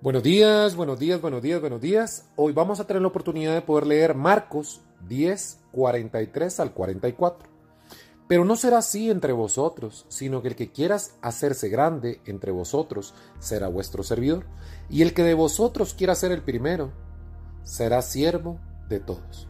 Buenos días, buenos días, buenos días, buenos días. Hoy vamos a tener la oportunidad de poder leer Marcos 10, 43 al 44. Pero no será así entre vosotros, sino que el que quieras hacerse grande entre vosotros será vuestro servidor, y el que de vosotros quiera ser el primero será siervo de todos.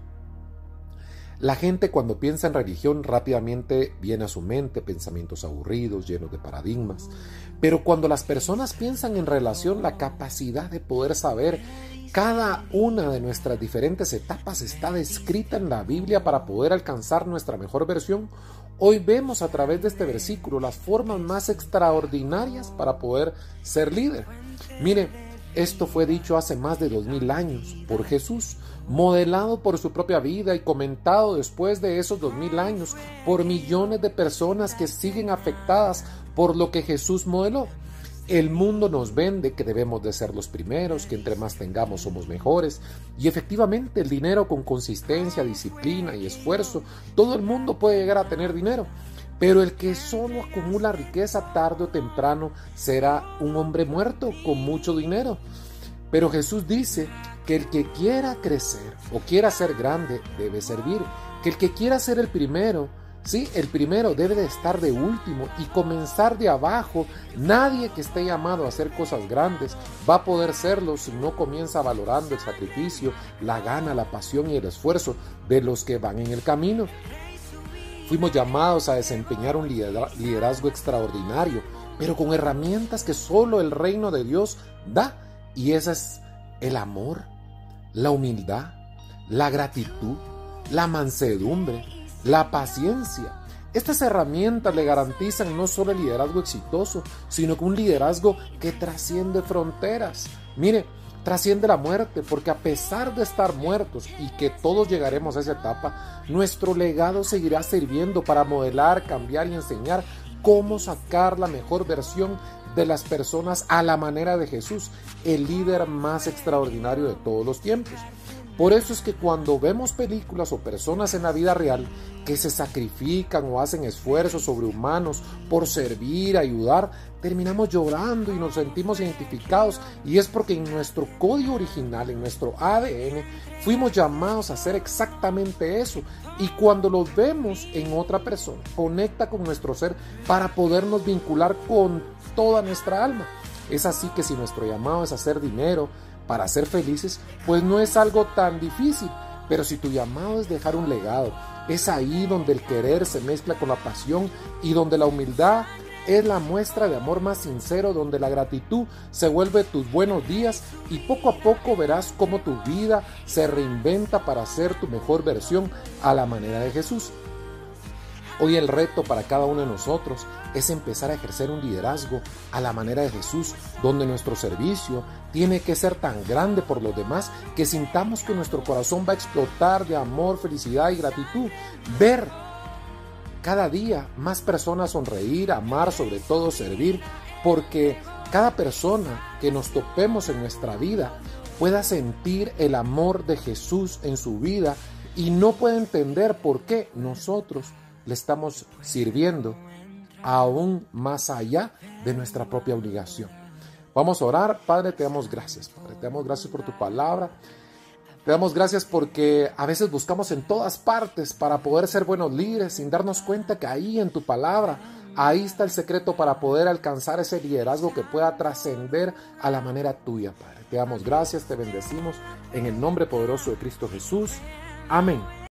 La gente cuando piensa en religión rápidamente viene a su mente pensamientos aburridos, llenos de paradigmas, pero cuando las personas piensan en relación, la capacidad de poder saber cada una de nuestras diferentes etapas está descrita en la Biblia para poder alcanzar nuestra mejor versión. Hoy vemos a través de este versículo las formas más extraordinarias para poder ser líder. Mire, esto fue dicho hace más de 2000 años por Jesús, modelado por su propia vida y comentado después de esos 2000 años por millones de personas que siguen afectadas por lo que Jesús modeló. El mundo nos vende que debemos de ser los primeros, que entre más tengamos somos mejores, y efectivamente el dinero con consistencia, disciplina y esfuerzo, todo el mundo puede llegar a tener dinero. Pero el que solo acumula riqueza tarde o temprano será un hombre muerto con mucho dinero. Pero Jesús dice que el que quiera crecer o quiera ser grande debe servir, que el que quiera ser el primero, sí, el primero debe de estar de último y comenzar de abajo. Nadie que esté llamado a hacer cosas grandes va a poder serlo si no comienza valorando el sacrificio, la gana, la pasión y el esfuerzo de los que van en el camino. Fuimos llamados a desempeñar un liderazgo extraordinario, pero con herramientas que solo el reino de Dios da. Y ese es el amor, la humildad, la gratitud, la mansedumbre, la paciencia. Estas herramientas le garantizan no solo el liderazgo exitoso, sino que un liderazgo que trasciende fronteras. Mire, trasciende la muerte, porque a pesar de estar muertos y que todos llegaremos a esa etapa, nuestro legado seguirá sirviendo para modelar, cambiar y enseñar cómo sacar la mejor versión de las personas a la manera de Jesús, el líder más extraordinario de todos los tiempos. Por eso es que cuando vemos películas o personas en la vida real que se sacrifican o hacen esfuerzos sobrehumanos por servir, ayudar, terminamos llorando y nos sentimos identificados, y es porque en nuestro código original, en nuestro ADN, fuimos llamados a hacer exactamente eso, y cuando lo vemos en otra persona, conecta con nuestro ser para podernos vincular con toda nuestra alma. Es así que si nuestro llamado es hacer dinero para ser felices, pues no es algo tan difícil. Pero si tu llamado es dejar un legado, es ahí donde el querer se mezcla con la pasión y donde la humildad es la muestra de amor más sincero, donde la gratitud se vuelve tus buenos días, y poco a poco verás cómo tu vida se reinventa para ser tu mejor versión a la manera de Jesús. Hoy el reto para cada uno de nosotros es empezar a ejercer un liderazgo a la manera de Jesús, donde nuestro servicio tiene que ser tan grande por los demás que sintamos que nuestro corazón va a explotar de amor, felicidad y gratitud. Ver cada día más personas sonreír, amar, sobre todo servir, porque cada persona que nos topemos en nuestra vida pueda sentir el amor de Jesús en su vida y no pueda entender por qué nosotros le estamos sirviendo aún más allá de nuestra propia obligación. Vamos a orar. Padre, te damos gracias, Padre, te damos gracias por tu palabra. Te damos gracias porque a veces buscamos en todas partes para poder ser buenos líderes sin darnos cuenta que ahí en tu palabra, ahí está el secreto para poder alcanzar ese liderazgo que pueda trascender a la manera tuya, Padre. Te damos gracias, te bendecimos en el nombre poderoso de Cristo Jesús. Amén.